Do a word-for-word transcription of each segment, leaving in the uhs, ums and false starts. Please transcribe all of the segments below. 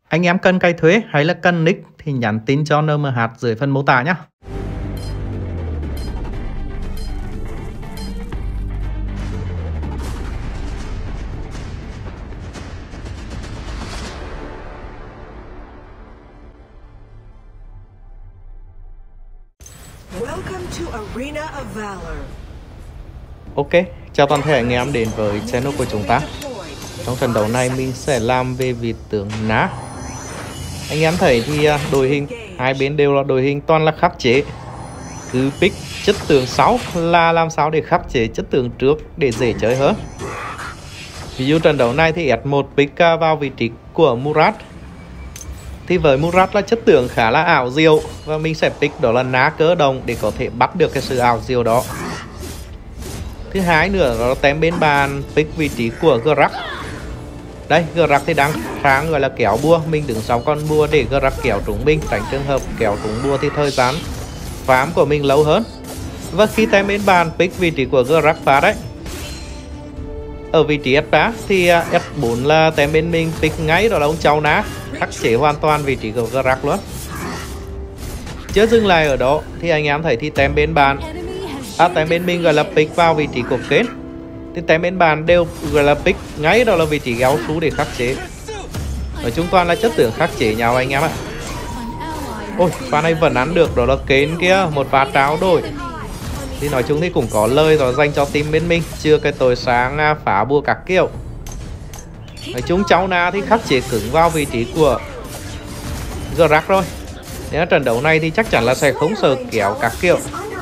Anh em cần cày thuế hay là cần nick thì nhắn tin cho en em hát dưới phần mô tả nhé. Ok, chào toàn thể anh em đến với channel của chúng ta. Trong trận đấu này mình sẽ làm về vị tướng Ná. Anh em thấy thì đội hình hai bên đều là đội hình toàn là khắc chế. Cứ pick chất tướng sáu là làm sao để khắc chế chất tướng trước để dễ chơi hơn. Ví dụ trận đấu này thì ét một pick vào vị trí của Murat. Thì với Murat là chất tướng khá là ảo diệu, và mình sẽ pick đó là Ná cỡ đồng để có thể bắt được cái sự ảo diệu đó. Thứ hai nữa đó là tem bên bàn pick vị trí của Grak. Đây, Grak thì đang kháng gọi là kéo bua. Mình đứng sau con bua để Grak kéo trúng mình, tránh trường hợp kéo trúng bua thì thời gian phám của mình lâu hơn. Và khi tem bên bàn pick vị trí của Grak phá đấy, ở vị trí ét ba thì ét bốn là tem bên mình pick ngay đó là ông cháu Ná, khắc chế hoàn toàn vị trí của Grak luôn. Chưa dừng lại ở đó thì anh em thấy thì tem bên bàn À, tem bên mình gọi là pick vào vị trí của Kến. Thì tem bên bàn đều gọi là pick ngay đó là vị trí kéo sú để khắc chế. Nói chung toàn là chất tưởng khắc chế nhau anh em ạ. Ôi, pha này vẫn ăn được, đó là Kến kia, một pha tráo đổi. Thì nói chung thì cũng có lời đó dành cho team bên mình, chưa cái tối sáng phá bùa các kiểu. Nói chung cháu Na thì khắc chế cứng vào vị trí của Grak rồi. Nếu trận đấu này thì chắc chắn là sẽ không sợ kéo các kiểu.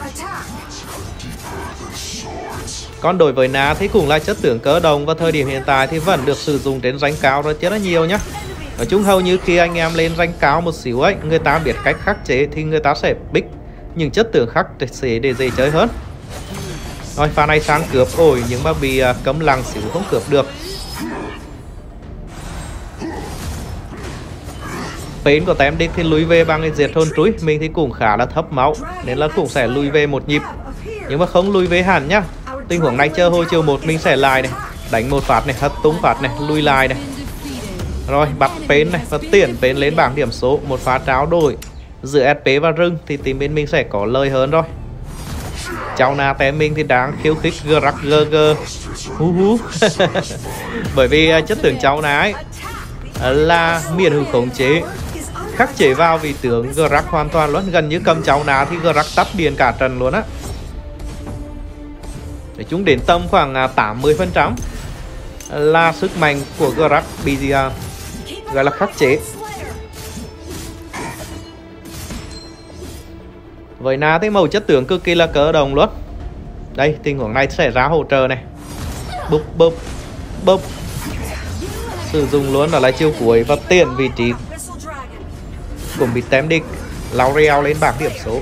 Còn đối với Ná thì cũng là chất tướng cỡ đồng, và thời điểm hiện tại thì vẫn được sử dụng trên rank cao rất là nhiều nhá. Nói chung hầu như khi anh em lên rank cao một xíu ấy, người ta biết cách khắc chế thì người ta sẽ pick những chất tướng khắc chế để dễ chơi hơn. Rồi pha này sang cướp, ôi nhưng mà bị uh, cấm lăng xíu không cướp được. Pến của tem đích thì lùi về bằng cái diệt hồn trúi, mình thì cũng khá là thấp máu nên là cũng sẽ lùi về một nhịp, nhưng mà không lùi về hẳn nhá. Tình huống này chơi hồi chiều một mình sẽ lại này, đánh một phát này, hất tung phát này, lui lại này. Rồi bắt Pến này và tiện Pến lên bảng điểm số, một phát tráo đổi giữa ét pê và rừng thì team bên mình sẽ có lời hơn rồi. Cháu Na tem mình thì đang khiêu khích Grak gơ gơ hú hú. Bởi vì chất tưởng cháu Na ấy là miễn hữu khống chế, khắc chế vào vị tướng Grak hoàn toàn luôn, gần như cầm cháu Na thì Grak tắt điện cả trận luôn á. Để chúng đến tầm khoảng tám mươi phần trăm là sức mạnh của Grak bị uh, gọi là khắc chế. Với Na thì màu chất tướng cực kỳ là cỡ đồng luôn. Đây, tình huống này sẽ ra hỗ trợ này. Búp búp búp. Sử dụng luôn đó là chiêu cuối và tiện vị trí cũng bị tém địch. L'Oreal lên bảng điểm số.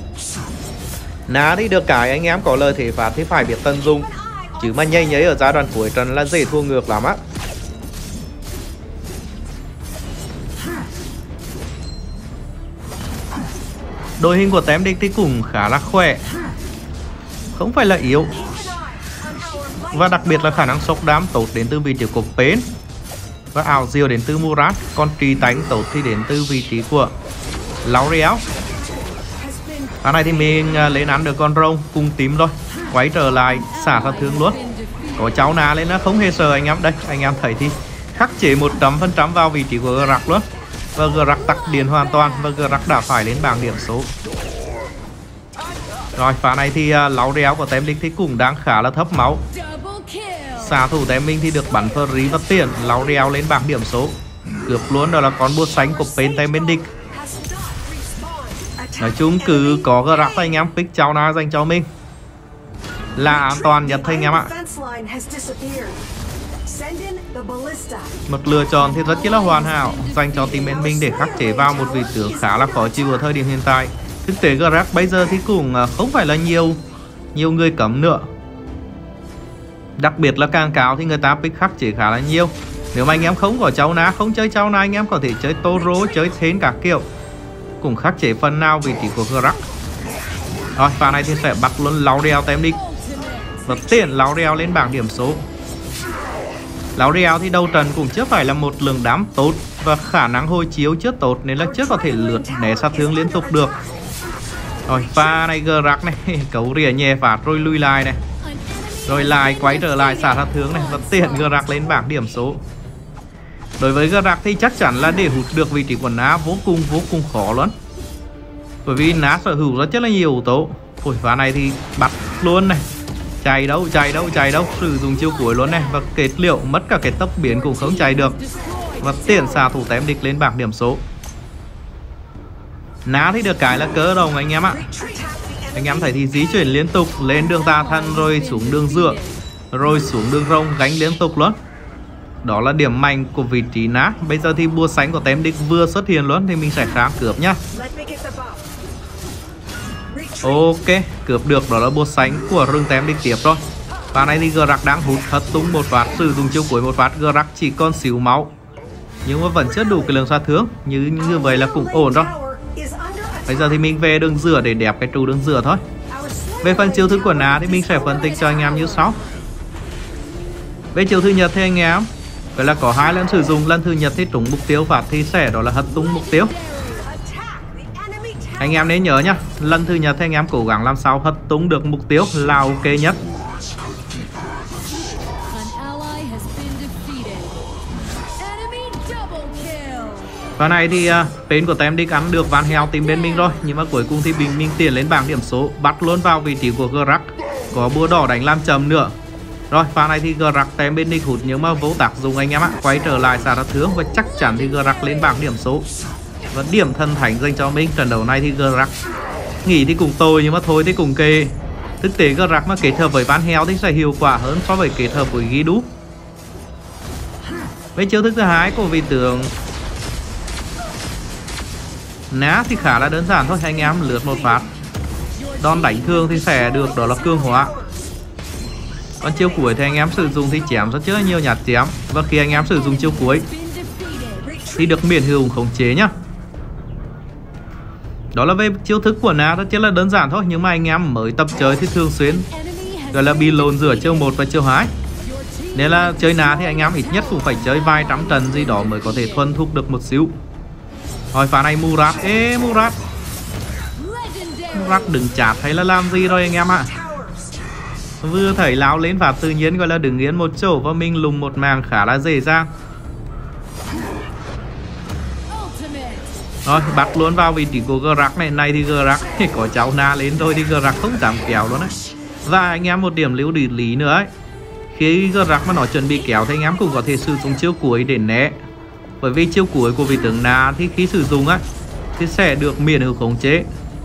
Na thì được cái anh em có lời thể phạt thì phải biết tận dụng, chứ mà nhây nhấy ở giai đoạn cuối trận là dễ thua ngược lắm á. Đội hình của tem địch thì cũng khá là khỏe, không phải là yếu, và đặc biệt là khả năng sốc đám tốt đến từ vị trí của Pến, và ảo diệu đến từ Murat. Còn trì tánh tốt thì đến từ vị trí của L'Oreal. Cái này thì mình lên ăn được con rồng cùng tím rồi, quay trở lại xả sát thương luôn. Có cháu Na lên nó không hề sợ anh em. Đây anh em thấy thì khắc chế một trăm phần trăm vào vị trí của Grak luôn, và Grak tắt điện hoàn toàn, và Grak đã phải lên bảng điểm số. Rồi pha này thì uh, L'Oreal của tem địch thì cũng đang khá là thấp máu. Xạ thủ tem mình thì được bắn free và tiền. L'Oreal lên bảng điểm số, cướp luôn đó là con búa xanh của bên tem bên địch. Nói chung cứ có Grak anh em pick cháu Na dành cho mình là an toàn nhất anh em ạ. Một lựa chọn thì rất là hoàn hảo dành cho team bên mình để khắc chế vào một vị tướng khá là khó chịu ở thời điểm hiện tại. Thực tế Grak bây giờ thì cũng không phải là nhiều nhiều người cấm nữa. Đặc biệt là càng cao thì người ta pick khắc chế khá là nhiều. Nếu mà anh em không có cháu Na, không chơi cháu Na, anh em có thể chơi Toro, chơi Thến cả kiểu, cũng khắc chế phần nào vị trí của Grak. Rồi pha này thì sẽ bắt luôn L'Oreal tem địch và tiện L'Oreal lên bảng điểm số. L'Oreal thì đầu trận cũng chưa phải là một lượng đám tốt và khả năng hồi chiếu chưa tốt nên là chưa có thể lướt né sát thương liên tục được. Rồi pha này Gragas này cấu rỉa nhẹ phạt rồi lui lại này, rồi lại quay trở lại xả sát thương này và tiện Gragas lên bảng điểm số. Đối với Gragas thì chắc chắn là để hút được vị trí của Ná vô cùng vô cùng khó luôn, bởi vì Ná sở hữu rất là nhiều yếu tố. Ôi pha này thì bắt luôn này, chạy đâu chạy đâu chạy đâu, sử dụng chiêu cuối luôn này và kết liễu mất cả cái tốc biến cũng không chạy được và tiện xả thủ tém địch lên bảng điểm số. Ná thì được cái là cỡ đồng anh em ạ. Anh em thấy thì di chuyển liên tục lên đường tà thân rồi xuống đường dựa rồi xuống đường rồng gánh liên tục luôn. Đó là điểm mạnh của vị trí Ná. Bây giờ thì búa sánh của tém địch vừa xuất hiện luôn thì mình sẽ kháng cướp nhá. Ok, cướp được, đó là búa sánh của rừng tém địch tiếp rồi. Và này thì Gragas đang hút hất tung một phát, sử dụng chiêu cuối một phát, Gragas chỉ còn xíu máu nhưng mà vẫn chưa đủ cái lượng sát thương, như như vậy là cũng ổn rồi. Bây giờ thì mình về đường rửa để đẹp cái trụ đường rửa thôi. Về phần chiêu thức của Ná thì mình sẽ phân tích cho anh em như sau. Về chiêu thứ nhất thì anh em vậy là có hai lần sử dụng, lần thứ nhất thì trúng mục tiêu phạt thì sẽ đó là hất tung mục tiêu. Anh em nên nhớ nhá, lần thứ nhất thì anh em cố gắng làm sao hất tung được mục tiêu là ok nhất. Và này thì uh, bên của tem địch ăn được Van Hell tìm bên mình rồi, nhưng mà cuối cùng thì bình minh tiền lên bảng điểm số, bắt luôn vào vị trí của Gragas, có búa đỏ đánh làm chầm nữa. Rồi pha này thì Gragas tem bên địch hụt nhưng mà vô tác dụng anh em ạ, quay trở lại xả sát thương và chắc chắn thì Gragas lên bảng điểm số và điểm thần thánh dành cho mình. Trận đấu này thì Gragas nghỉ thì cùng tôi nhưng mà thôi thì cùng kê. Thực tế Gragas mà kết hợp với Van Hell thì sẽ hiệu quả hơn so với kết hợp với Guidu. Với chiêu thức thứ hai của vị tướng Ná thì khá là đơn giản thôi, anh em lướt một phát, đòn đánh thương thì sẽ được đó là cương hóa. Còn chiêu cuối thì anh em sử dụng thì chém rất là nhiều nhát chém, và khi anh em sử dụng chiêu cuối thì được miễn hữu khống chế nhá. Đó là về chiêu thức của Ná, rất là đơn giản thôi, nhưng mà anh em mới tập chơi thì thường xuyên gọi là bị lộn giữa chiêu một và chiêu hai. Nên là chơi Ná thì anh em ít nhất cũng phải chơi vài trăm trận gì đó mới có thể thuần thục được một xíu. Rồi pha này Murat, ê Murat Murat đừng chát hay là làm gì rồi anh em ạ. Vừa thảy lao lên phạt tự nhiên gọi là đứng yên một chỗ và mình lùng một màng khá là dễ dàng. Rồi bắt luôn vào vị trí của Gragas này. Này thì Gragas có cháu Na lên thôi thì Gragas không dám kéo luôn đấy. Và anh em một điểm lưu ý lý nữa ấy, khi Gragas mà nó chuẩn bị kéo thì anh em cũng có thể sử dụng chiêu cuối để né. Bởi vì chiêu cuối của vị tướng Na thì khi sử dụng á thì sẽ được miễn hữu khống chế.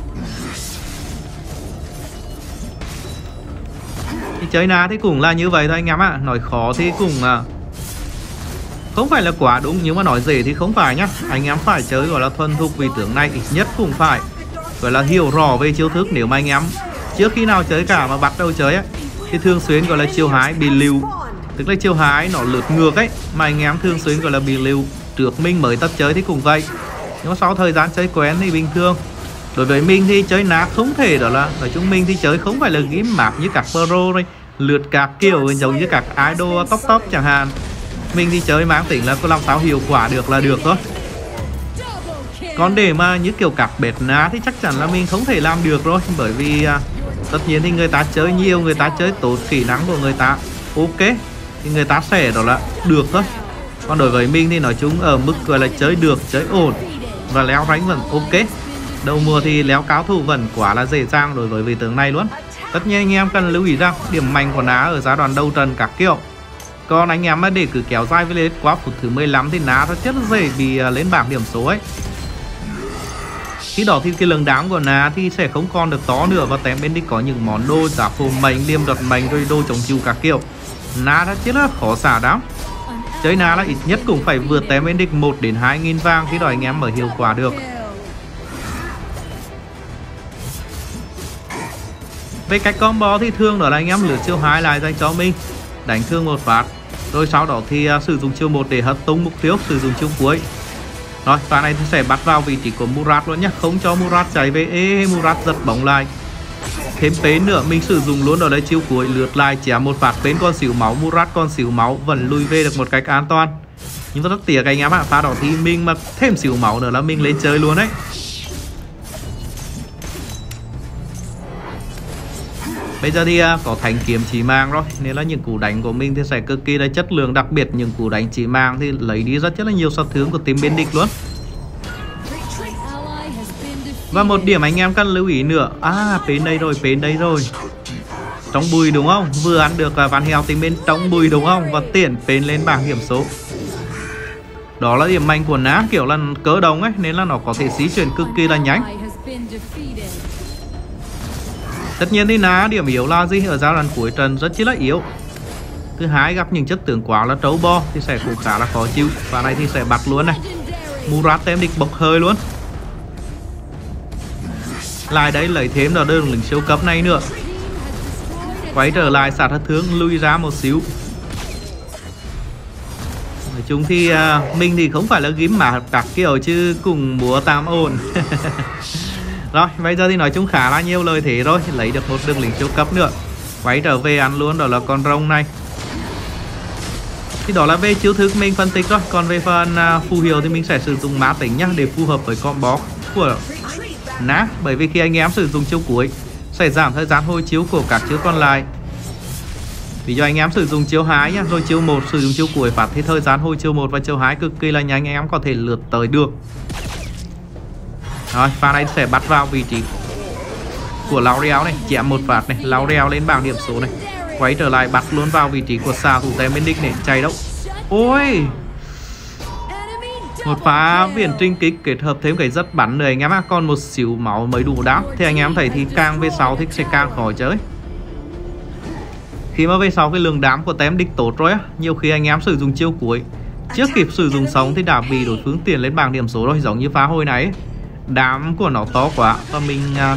Thì chơi Na thì cũng là như vậy thôi anh em ạ. À. Nói khó thì cũng không phải là quá đúng, nhưng mà nói dễ thì không phải nhá. Anh em phải chơi gọi là thuần thục vị tướng này, ít nhất cũng phải gọi là hiểu rõ về chiêu thức. Nếu mà anh em trước khi nào chơi cả mà bắt đầu chơi ấy thì thường xuyên gọi là chiêu hái bị lưu, tức là chiêu hái nó lượt ngược ấy, mà anh em thường xuyên gọi là bị lưu. Trước mình mới tập chơi thì cũng vậy, nhưng mà sau thời gian chơi quen thì bình thường. Đối với mình thì chơi Na không thể đó là nói chung mình thì chơi không phải là game map như các pro rồi lượt các kiểu giống như các idol top top chẳng hạn. Mình thì chơi mang tính là có làm sao hiệu quả được là được thôi. Còn để mà như kiểu các bệt Na thì chắc chắn là mình không thể làm được rồi, bởi vì à, tất nhiên thì người ta chơi nhiều, người ta chơi tốt, kỹ năng của người ta ok thì người ta sẽ đó là được thôi. Còn đối với mình thì nói chung ở mức gọi là chơi được, chơi ổn và leo rank vẫn ok. Đầu mùa thì léo cao thủ vẫn quá là dễ dàng đối với vị tướng này luôn. Tất nhiên anh em cần lưu ý rằng điểm mạnh của Ná ở giai đoạn đầu trận các kiểu. Còn anh em mà để cứ kéo dài với lên quá phút thứ mười lăm thì Ná rất rất dễ bị lên bảng điểm số ấy. Khi đó thì cái lượng đáng của Ná thì sẽ không còn được to nữa, và tém bên đích có những món đồ giả phù mệnh, liêm đoạt mệnh rồi đồ chống chịu các kiểu. Ná rất rất là khó xả đám. Chơi Na là ít nhất cũng phải vượt tém bên địch một đến hai nghìn vàng, khi đó anh em mới hiệu quả được. Về cách combo thì thường đó là anh em lượt chiêu hai lại dành cho mình, đánh thương một phát, rồi sau đó thì uh, sử dụng chiêu một để hất tung mục tiêu, sử dụng chiêu cuối. Rồi pha này thì sẽ bắt vào vị trí của Murat luôn nhá, không cho Murat chạy về. Ê Murat giật bóng lại. Thêm pến nữa, mình sử dụng luôn đó là chiêu cuối lượt lại chém một phát, pến con xỉu máu, Murat con xỉu máu vẫn lùi về được một cách an toàn. Nhưng mà rất tiếc anh em ạ, pha đó thì mình mà thêm xíu máu nữa là mình lên chơi luôn đấy. Bây giờ thì có thanh kiếm chỉ mang rồi, nên là những cú đánh của mình thì sẽ cực kỳ là chất lượng, đặc biệt những cú đánh chỉ mang thì lấy đi rất rất là nhiều sát thương của team bên địch luôn. Và một điểm anh em cần lưu ý nữa, à bên đây rồi, bên đây rồi. Trong bùi đúng không? Vừa ăn được Van Heo team bên trong bùi đúng không? Và tiện bên lên bảng điểm số. Đó là điểm mạnh của Ná, kiểu là cỡ đồng ấy, nên là nó có thể di chuyển cực kỳ là nhanh. Tất nhiên thì Ná điểm yếu là gì? Ở giai đoạn cuối trận rất chỉ là yếu. Thứ hai, gặp những chất tướng quá là trấu bo thì sẽ cũng khá là khó chịu. Và này thì sẽ bắt luôn này. Murat tem địch bốc hơi luôn. Lại đấy lấy thêm là đường lính siêu cấp này nữa. Quay trở lại xả thật thương, lui ra một xíu. Nói chung thì à, mình thì không phải là gím mà các kiểu chứ cùng múa tam ổn. Rồi bây giờ thì nói chung khá là nhiều lời thế rồi. Lấy được một đường lính siêu cấp nữa. Quay trở về ăn luôn, đó là con rồng này. Thì đó là về chiêu thức mình phân tích rồi. Còn về phần à, phù hiệu thì mình sẽ sử dụng mã tính nhá, để phù hợp với combo của Ná. Bởi vì khi anh em sử dụng chiêu cuối sẽ giảm thời gian hồi chiếu của các chiêu còn lại. Ví dụ anh em sử dụng chiêu hai nhá, rồi chiêu một sử dụng chiêu cuối phát thì thời gian hồi chiêu một và chiêu hai cực kỳ là nhanh, anh em có thể lượt tới được. Rồi, pha này sẽ bắt vào vị trí của L'Oreal này, chém một phát này, L'Oreal lên bảng điểm số này. Quay trở lại bắt luôn vào vị trí của xạ thủ tem bên địch này, chạy đâu. Ôi! Một pha viễn trinh kích kết hợp thêm cái rất bắn nữa anh em ạ. Còn một xíu máu mới đủ đáp. Thì anh em thấy thì càng về sau thì sẽ càng khó chơi. Khi mà về sau cái lượng đám của tem địch tốt rồi á, nhiều khi anh em sử dụng chiêu cuối chưa kịp sử dụng sống thì đã bị đối phương tiền lên bảng điểm số rồi. Giống như phá hồi này ấy. Đám của nó to quá và mình uh,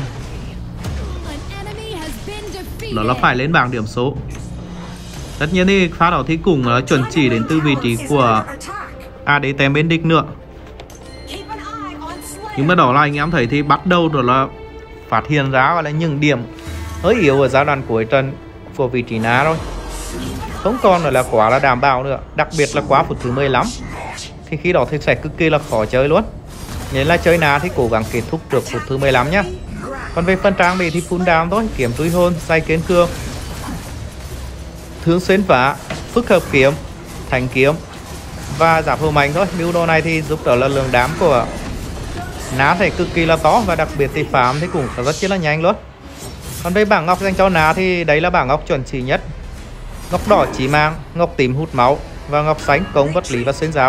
đó là phải lên bảng điểm số. Tất nhiên thì pha đó thì cũng uh, chuẩn chỉ đến từ vị trí của a đê tem bên địch nữa. Nhưng mà đó là anh em thấy thì bắt đầu rồi là phát hiện ra gọi là những điểm hơi yếu ở giai đoạn cuối trận của vị trí Ná rồi. Không còn nữa là quá là đảm bảo nữa. Đặc biệt là quá phút thứ mười lăm thì khi đó thì sẽ cực kỳ là khó chơi luôn. Nên là chơi Ná thì cố gắng kết thúc được phút thứ mười lăm nhá. Còn về phần trang bị thì full down thôi. Kiếm túi hôn, say kiến cương, thương xuyên phá, phức hợp kiếm, thành kiếm và giáp hầu mạnh thôi. Mưu đồ này thì giúp đỡ là lượng đám của Ná sẽ cực kỳ là to. Và đặc biệt thì farm thì cũng rất là nhanh luôn. Còn về bảng ngọc dành cho Ná thì đấy là bảng ngọc chuẩn chỉ nhất. Ngọc đỏ chỉ mang, ngọc tím hút máu và ngọc xanh công vật lý và xuyên giáp.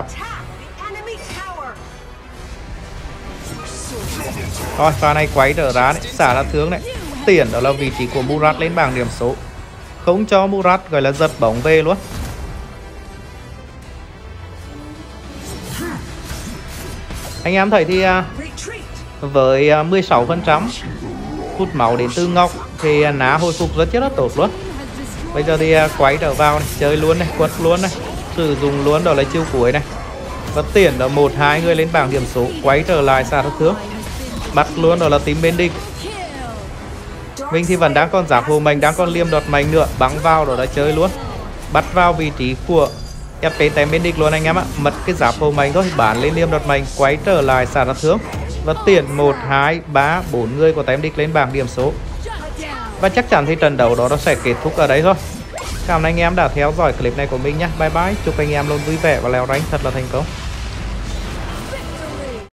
Rồi pha này quay trở ra đấy, xả là thương này. Tiền đó là vị trí của Murat lên bảng điểm số. Không cho Murat gọi là giật bóng về luôn. Anh em thấy thì với mười sáu phần trăm hút máu đến từ ngọc thì Ná hồi phục rất rất tốt luôn. Bây giờ thì quay trở vào này, chơi luôn này, quật luôn này, sử dụng luôn đó là chiêu cuối này. Và tiền đó một hai người lên bảng điểm số. Quay trở lại xả thật thương, bắt luôn đó là team bên địch. Mình thì vẫn đang còn giáp hồ mình, đang còn liêm đọt mạnh nữa, bắn vào đó là chơi luôn. Bắt vào vị trí của ép pê tem bên địch luôn anh em ạ. Mất cái giáp hồ mạnh thôi, bán lên liêm đọt mạnh, quay trở lại xả thật thương. Và tiền một, hai, ba, bốn người của tem địch lên bảng điểm số. Và chắc chắn thì trận đấu đó nó sẽ kết thúc ở đấy thôi. Cảm ơn anh em đã theo dõi clip này của mình nhé. Bye bye. Chúc anh em luôn vui vẻ và leo rank thật là thành công.